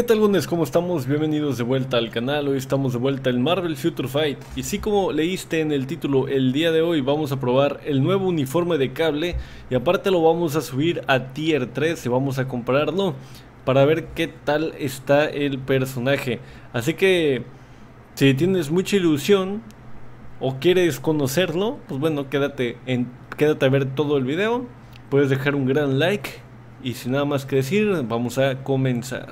¿Qué tal, gones? ¿Cómo estamos? Bienvenidos de vuelta al canal. Hoy estamos de vuelta en Marvel Future Fight. Y sí, como leíste en el título, el día de hoy vamos a probar el nuevo uniforme de Cable. Y aparte lo vamos a subir a Tier 3 y vamos a comprarlo para ver qué tal está el personaje. Así que si tienes mucha ilusión o quieres conocerlo, pues bueno, quédate a ver todo el video. Puedes dejar un gran like. Y sin nada más que decir, vamos a comenzar.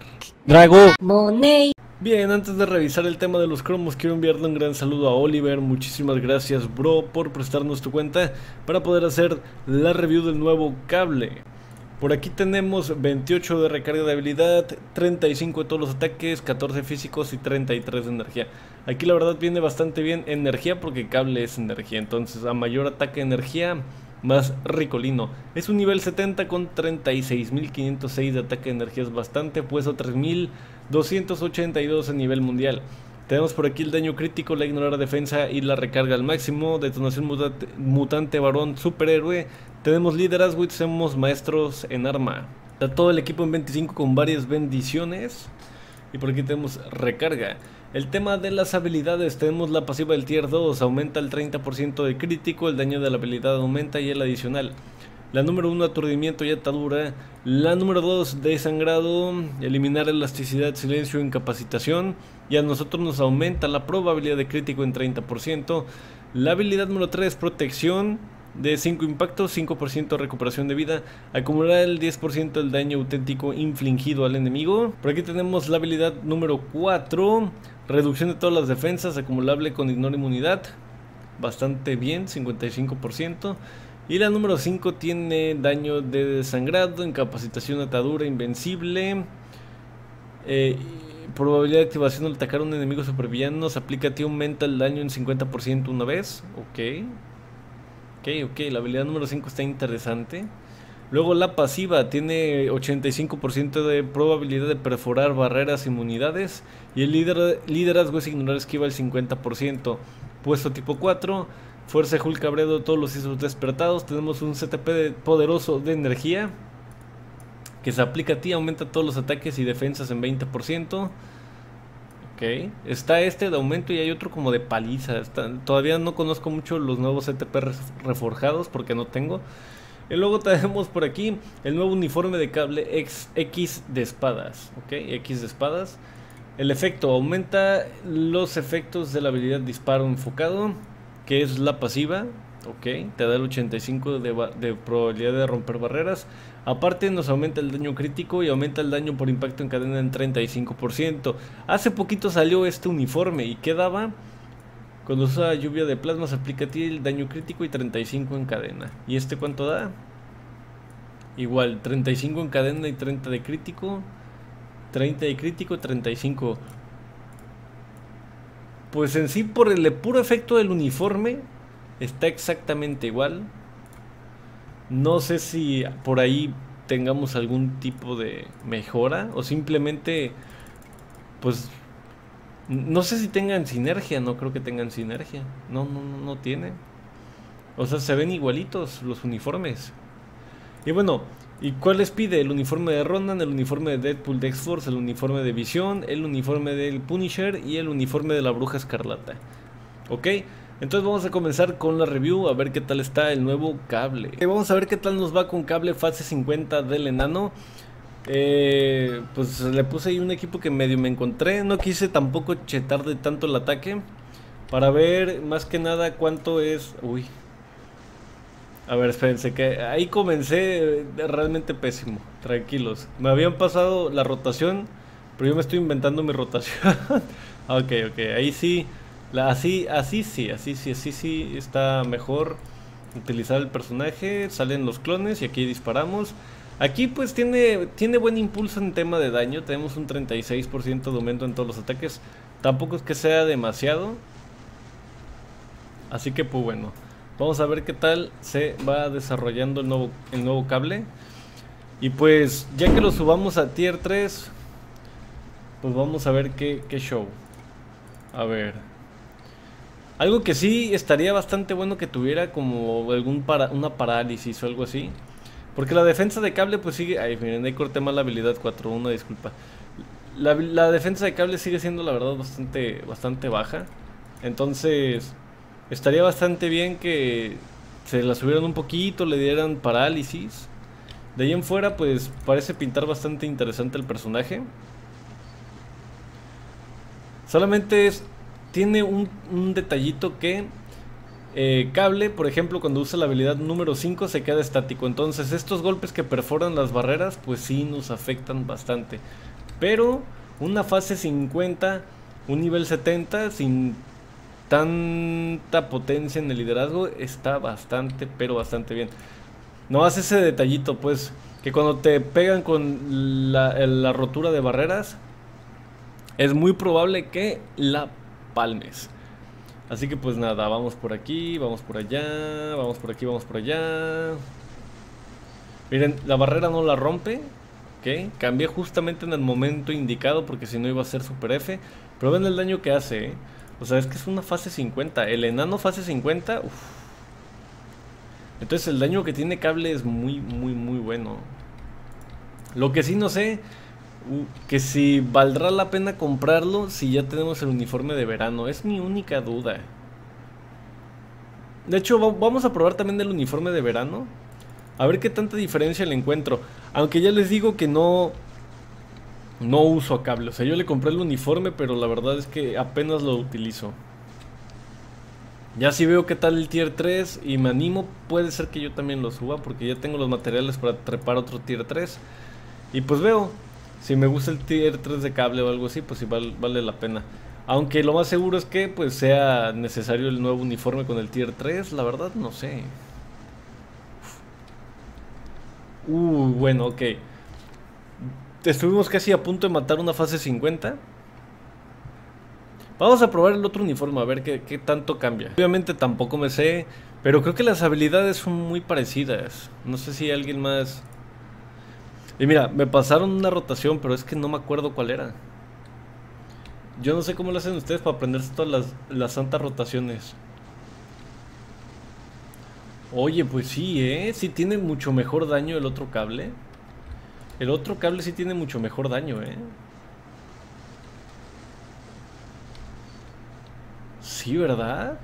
Bien, antes de revisar el tema de los cromos, quiero enviarle un gran saludo a Oliver. Muchísimas gracias, bro, por prestarnos tu cuenta para poder hacer la review del nuevo Cable. Por aquí tenemos 28 de recarga de habilidad, 35 de todos los ataques, 14 físicos y 33 de energía. Aquí la verdad viene bastante bien energía porque Cable es energía, entonces a mayor ataque de energía, más ricolino. Es un nivel 70 con 36.506 de ataque de energía, es bastante, puesto 3.282 en nivel mundial. Tenemos por aquí el daño crítico, la ignorar defensa y la recarga al máximo. Detonación mutante varón superhéroe. Tenemos liderazgo y tenemos maestros en arma. Está todo el equipo en 25 con varias bendiciones. Y por aquí tenemos recarga. El tema de las habilidades, tenemos la pasiva del tier 2, aumenta el 30% de crítico, el daño de la habilidad aumenta y el adicional. La número 1, aturdimiento y atadura. La número 2, desangrado, eliminar elasticidad, silencio, incapacitación. Y a nosotros nos aumenta la probabilidad de crítico en 30%. La habilidad número 3, protección. De 5 impactos, 5% recuperación de vida. Acumular el 10% del daño auténtico infligido al enemigo. Por aquí tenemos la habilidad número 4. Reducción de todas las defensas, acumulable con ignora inmunidad. Bastante bien, 55%. Y la número 5 tiene daño de desangrado, incapacitación, atadura, invencible. Probabilidad de activación al atacar a un enemigo supervillano. Se aplica a ti, aumenta el daño en 50% una vez. Ok, la habilidad número 5 está interesante. Luego la pasiva tiene 85% de probabilidad de perforar barreras e inmunidades. Y el liderazgo es ignorar esquiva el 50%. Puesto tipo 4. Fuerza Hulk Cabredo, todos los ISOs despertados. Tenemos un CTP poderoso de energía que se aplica a ti, aumenta todos los ataques y defensas en 20%. Ok, está este de aumento y hay otro como de paliza. Todavía no conozco mucho los nuevos CTP reforjados porque no tengo. Y luego tenemos por aquí el nuevo uniforme de Cable X de espadas. Ok, X de espadas. El efecto aumenta los efectos de la habilidad disparo enfocado, que es la pasiva. Ok, te da el 85 de probabilidad de romper barreras. Aparte nos aumenta el daño crítico y aumenta el daño por impacto en cadena en 35%. Hace poquito salió este uniforme y quedaba: cuando usa lluvia de plasma se aplica a ti el daño crítico y 35 en cadena. ¿Y este cuánto da? Igual, 35 en cadena y 30 de crítico. 30 de crítico, 35. Pues en sí, por el puro efecto del uniforme, está exactamente igual. No sé si por ahí tengamos algún tipo de mejora o simplemente, pues, no sé si tengan sinergia. No creo que tengan sinergia. No tiene. O sea, se ven igualitos los uniformes. Y bueno, ¿y cuál les pide? El uniforme de Ronan, el uniforme de Deadpool de X-Force, el uniforme de Visión, el uniforme del Punisher y el uniforme de la Bruja Escarlata. Ok, entonces vamos a comenzar con la review, a ver qué tal está el nuevo Cable. Vamos a ver qué tal nos va con Cable fase 50 del enano. Pues le puse ahí un equipo que medio me encontré. No quise tampoco chetar de tanto el ataque, para ver más que nada cuánto es. Uy, a ver, espérense, que ahí comencé realmente pésimo. Tranquilos, me habían pasado la rotación, pero yo me estoy inventando mi rotación. Ok, ahí sí. Así sí está mejor utilizar el personaje. Salen los clones y aquí disparamos. Aquí pues tiene buen impulso en tema de daño. Tenemos un 36% de aumento en todos los ataques. Tampoco es que sea demasiado. Así que pues bueno, vamos a ver qué tal se va desarrollando el nuevo Cable. Y pues ya que lo subamos a Tier 3, pues vamos a ver qué show. A ver, algo que sí estaría bastante bueno que tuviera como una parálisis o algo así. Porque la defensa de Cable pues sigue. Ay, miren, ahí corté mal la habilidad 4-1, disculpa. la defensa de cable sigue siendo la verdad bastante baja. Entonces estaría bastante bien que se la subieran un poquito, le dieran parálisis. De ahí en fuera pues parece pintar bastante interesante el personaje. Solamente tiene un detallito que cable, por ejemplo, cuando usa la habilidad número 5 se queda estático. Entonces estos golpes que perforan las barreras pues sí nos afectan bastante. Pero una fase 50, un nivel 70 sin tanta potencia en el liderazgo está bastante, pero bastante bien. No hace ese detallito pues, que cuando te pegan con la rotura de barreras es muy probable que la palmes. Así que pues nada, vamos por aquí, vamos por allá, vamos por aquí, vamos por allá. Miren, la barrera no la rompe. Ok, cambié justamente en el momento indicado porque si no iba a ser super F. Pero ven el daño que hace, ¿eh? O sea, es que es una fase 50. El enano fase 50, uff. Entonces el daño que tiene cable es muy bueno. Lo que sí no sé, que si valdrá la pena comprarlo si ya tenemos el uniforme de verano. Es mi única duda. De hecho, vamos a probar también el uniforme de verano. A ver qué tanta diferencia le encuentro. Aunque ya les digo que no uso a cable. O sea, yo le compré el uniforme, pero la verdad es que apenas lo utilizo. Ya si veo qué tal el tier 3 y me animo, puede ser que yo también lo suba, porque ya tengo los materiales para trepar otro tier 3. Y pues veo, si me gusta el tier 3 de cable o algo así, pues sí vale la pena. Aunque lo más seguro es que pues sea necesario el nuevo uniforme con el tier 3, la verdad no sé. Bueno, ok. Estuvimos casi a punto de matar una fase 50. Vamos a probar el otro uniforme, a ver qué tanto cambia. Obviamente tampoco me sé, pero creo que las habilidades son muy parecidas. No sé si alguien más... Y mira, me pasaron una rotación, pero es que no me acuerdo cuál era. Yo no sé cómo lo hacen ustedes para aprenderse todas las santas rotaciones. Oye, pues sí, sí tiene mucho mejor daño el otro cable. El otro cable sí tiene mucho mejor daño, Sí, ¿verdad?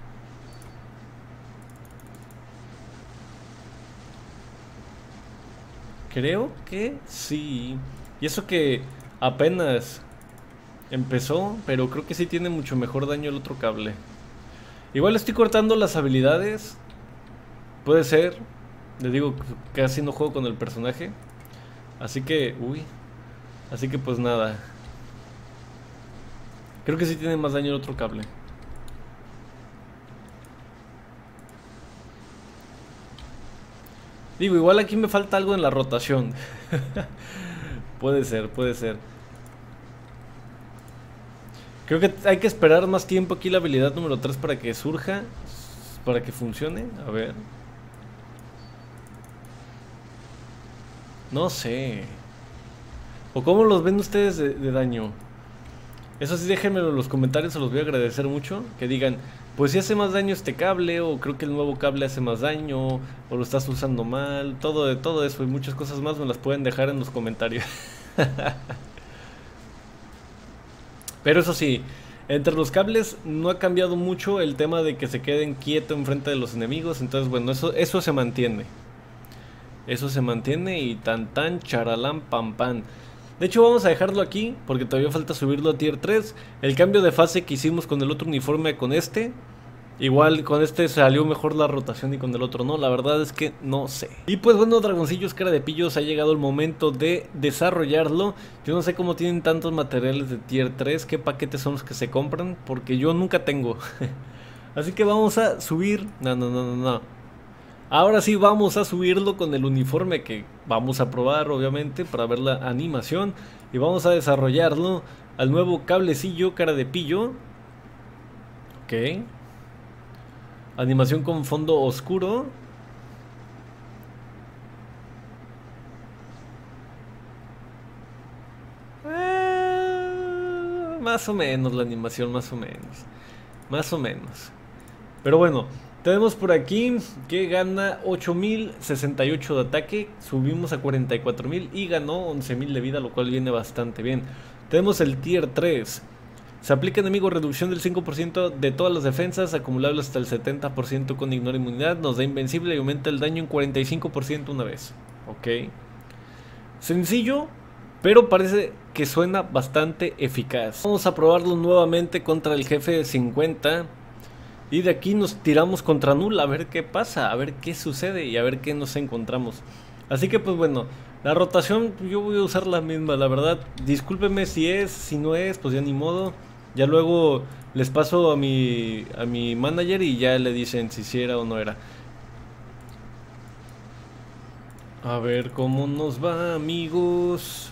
Creo que sí. Y eso que apenas empezó, pero creo que sí tiene mucho mejor daño el otro cable. Igual estoy cortando las habilidades. Puede ser. Les digo, casi no juego con el personaje. Así que, así que pues nada. Creo que sí tiene más daño el otro cable. Digo, igual aquí me falta algo en la rotación. Puede ser, puede ser. Creo que hay que esperar más tiempo aquí la habilidad número 3 para que surja. Para que funcione. A ver. No sé. ¿O cómo los ven ustedes de daño? Eso sí, déjenmelo en los comentarios, se los voy a agradecer mucho. Que digan, pues si hace más daño este cable, o creo que el nuevo cable hace más daño, o lo estás usando mal. Todo eso y muchas cosas más me las pueden dejar en los comentarios. Pero eso sí, entre los cables no ha cambiado mucho el tema de que se queden quietos enfrente de los enemigos. Entonces bueno, eso se mantiene. Eso se mantiene y tan charalán pam pam. De hecho vamos a dejarlo aquí porque todavía falta subirlo a tier 3. El cambio de fase que hicimos con el otro uniforme con este, igual con este salió mejor la rotación y con el otro no. La verdad es que no sé. Y pues bueno, dragoncillos cara de pillos, ha llegado el momento de desarrollarlo. Yo no sé cómo tienen tantos materiales de tier 3, qué paquetes son los que se compran, porque yo nunca tengo. Así que vamos a subir... No. Ahora sí vamos a subirlo con el uniforme que vamos a probar obviamente para ver la animación. Y vamos a desarrollarlo al nuevo cablecillo cara de pillo. Ok. Animación con fondo oscuro. Más o menos la animación, más o menos. Más o menos. Pero bueno, tenemos por aquí que gana 8068 de ataque, subimos a 44.000 y ganó 11.000 de vida, lo cual viene bastante bien. Tenemos el Tier 3. Se aplica enemigo reducción del 5% de todas las defensas, acumulable hasta el 70% con ignora inmunidad, nos da invencible y aumenta el daño en 45% una vez. Ok. Sencillo, pero parece que suena bastante eficaz. Vamos a probarlo nuevamente contra el jefe de 50. Y de aquí nos tiramos contra Null a ver qué pasa, a ver qué sucede y a ver qué nos encontramos. Así que pues bueno, la rotación yo voy a usar la misma, la verdad. Discúlpeme si es, si no es, pues ya ni modo. Ya luego les paso a mi manager y ya le dicen si era o no era. A ver cómo nos va, amigos.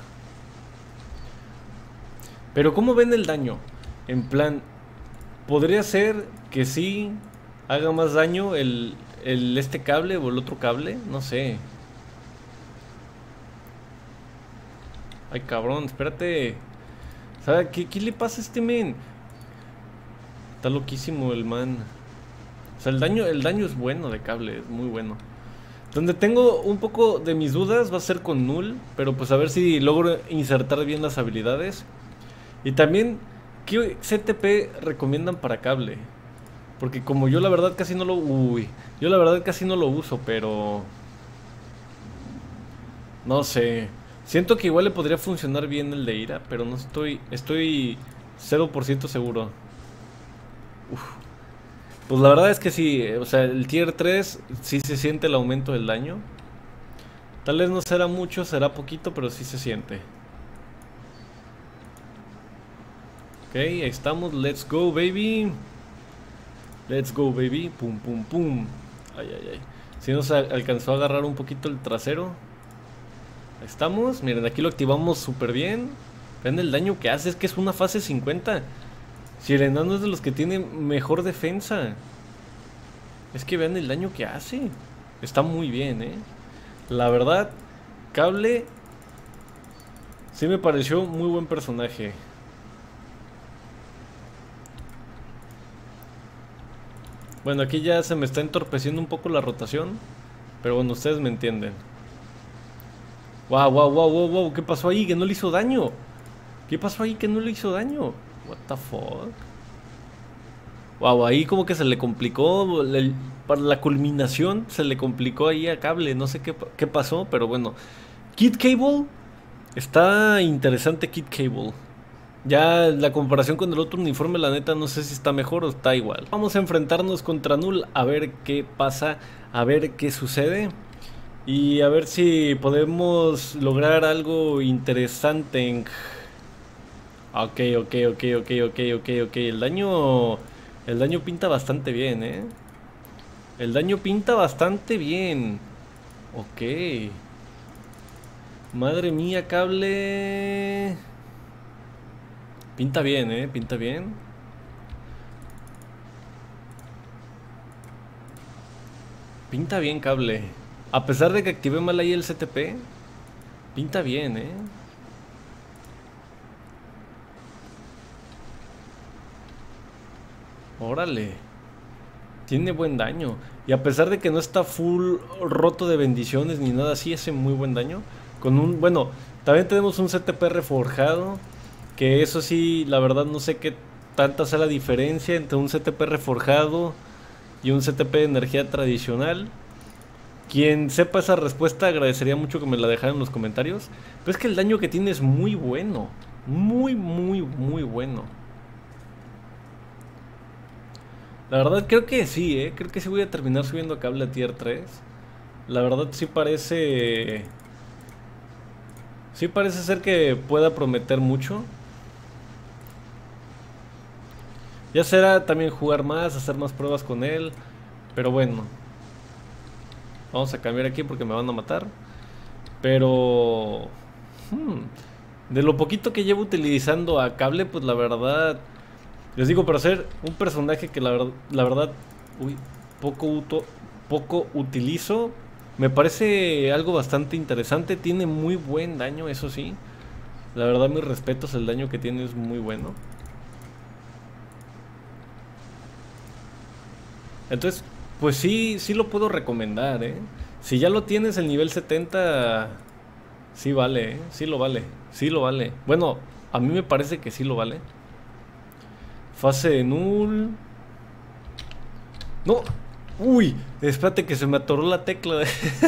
Pero ¿cómo ven el daño? En plan, podría ser que sí haga más daño este cable o el otro cable, no sé. Ay, cabrón, espérate. ¿Sabes qué le pasa a este men? Está loquísimo el man. O sea, el daño es bueno de cable, es muy bueno. Donde tengo un poco de mis dudas va a ser con Null, pero pues a ver si logro insertar bien las habilidades. Y también, ¿qué CTP recomiendan para cable? Porque como yo la verdad casi no lo... Uy, yo la verdad casi no lo uso, pero... No sé. Siento que igual le podría funcionar bien el de Ira, pero no estoy... Estoy 0% seguro. Uf. Pues la verdad es que sí, o sea, el Tier 3 sí se siente el aumento del daño. Tal vez no será mucho, será poquito, pero sí se siente. Ok, ahí estamos, let's go baby. Let's go baby, pum pum pum. Ay, ay, ay. Si nos alcanzó a agarrar un poquito el trasero. Ahí estamos, miren, aquí lo activamos súper bien. Vean el daño que hace, es que es una fase 50. Si el enano es de los que tiene mejor defensa. Es que vean el daño que hace. Está muy bien, La verdad, Cable sí me pareció muy buen personaje. Bueno, aquí ya se me está entorpeciendo un poco la rotación. Pero bueno, ustedes me entienden. Wow, wow, wow, wow, wow. ¿Qué pasó ahí? Que no le hizo daño. ¿Qué pasó ahí que no le hizo daño? What the fuck. Wow, ahí como que se le complicó. Para la culminación se le complicó ahí a Cable. No sé qué pasó, pero bueno. Kid Cable. Está interesante Kid Cable. Ya la comparación con el otro uniforme, la neta, no sé si está mejor o está igual. Vamos a enfrentarnos contra Null a ver qué pasa, a ver qué sucede. Y a ver si podemos lograr algo interesante. Ok, ok, ok, ok, ok, ok, ok. El daño pinta bastante bien, El daño pinta bastante bien. Ok. Madre mía, Cable. Pinta bien, pinta bien. Pinta bien, Cable. A pesar de que activé mal ahí el CTP, pinta bien, Órale. Tiene buen daño. Y a pesar de que no está full roto de bendiciones ni nada así, hace muy buen daño. Con un... Bueno, también tenemos un CTP reforjado. Que eso sí, la verdad no sé qué tanta sea la diferencia entre un CTP reforjado y un CTP de energía tradicional. Quien sepa esa respuesta agradecería mucho que me la dejara en los comentarios. Pero es que el daño que tiene es muy bueno. Muy, muy, muy bueno. La verdad creo que sí, creo que sí voy a terminar subiendo a Cable a Tier 3. La verdad sí parece... Sí parece ser que pueda prometer mucho. Ya será también jugar más, hacer más pruebas con él. Pero bueno. Vamos a cambiar aquí porque me van a matar. Pero... de lo poquito que llevo utilizando a Cable, pues la verdad... Les digo, para ser un personaje que la verdad uy, poco utilizo, me parece algo bastante interesante. Tiene muy buen daño, eso sí. La verdad, mis respetos, el daño que tiene es muy bueno. Entonces, pues sí lo puedo recomendar, Si ya lo tienes el nivel 70, sí vale, sí lo vale, sí lo vale. Bueno, A mí me parece que sí lo vale. Fase de null. No. Uy, espérate que se me atoró la tecla.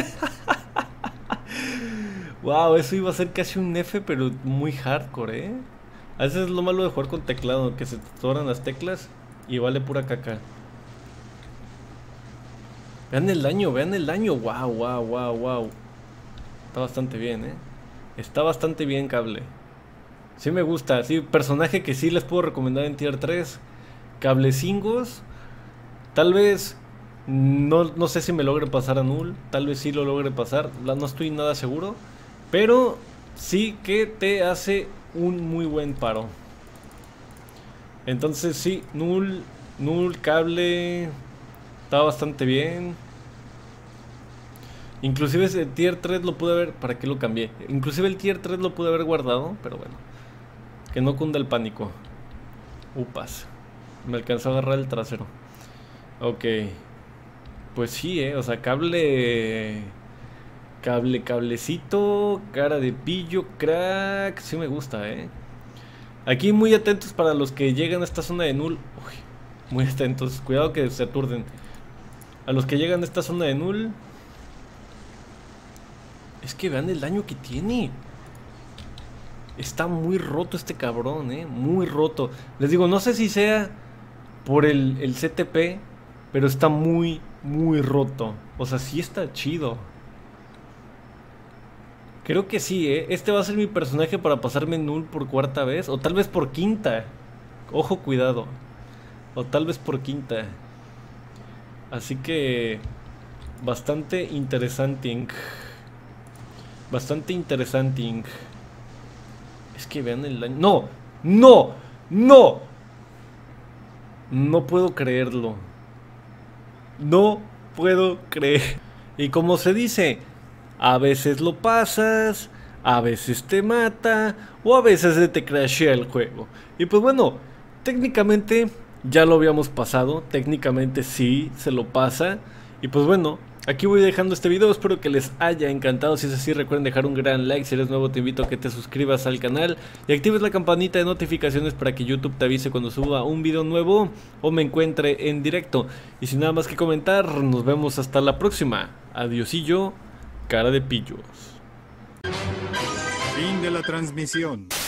Wow, eso iba a ser casi un F, pero muy hardcore, ¿eh? A veces es lo malo de jugar con teclado, que se te atoran las teclas y vale pura caca. Vean el daño, vean el daño. Wow, wow, wow, wow. Está bastante bien, ¿eh? Está bastante bien, Cable. Sí me gusta, sí, personaje que sí les puedo recomendar en tier 3. Cablecingos. Tal vez no sé si me logre pasar a null. Tal vez sí lo logre pasar. No estoy nada seguro. Pero sí que te hace un muy buen paro. Entonces sí, null, cable. Está bastante bien. Inclusive ese tier 3 lo pude haber... ¿Para qué lo cambié? Inclusive el tier 3 lo pude haber guardado. Pero bueno, que no cunda el pánico. Upas. Me alcanzó a agarrar el trasero. Ok. Pues sí, o sea, cablecito, cara de pillo, crack. Sí me gusta, Aquí muy atentos para los que llegan a esta zona de null. Uy, muy atentos, cuidado que se aturden. A los que llegan a esta zona de null. Es que vean el daño que tiene. Está muy roto este cabrón, muy roto. Les digo, no sé si sea por el CTP, pero está muy roto. O sea, sí está chido. Creo que sí, Este va a ser mi personaje para pasarme null por cuarta vez. O tal vez por quinta. Ojo, cuidado. O tal vez por quinta. Así que... Bastante interesante. Bastante interesante. Es que vean el daño. ¡No! ¡No! ¡No! No puedo creerlo. No puedo creer. Y como se dice, a veces lo pasas, a veces te mata, o a veces se te crashea el juego. Y pues bueno, técnicamente ya lo habíamos pasado, técnicamente sí se lo pasa. Y pues bueno, aquí voy dejando este video, espero que les haya encantado. Si es así, recuerden dejar un gran like. Si eres nuevo, te invito a que te suscribas al canal y actives la campanita de notificaciones para que YouTube te avise cuando suba un video nuevo o me encuentre en directo. Y sin nada más que comentar, nos vemos hasta la próxima. Adiosillo, cara de pillos. Fin de la transmisión.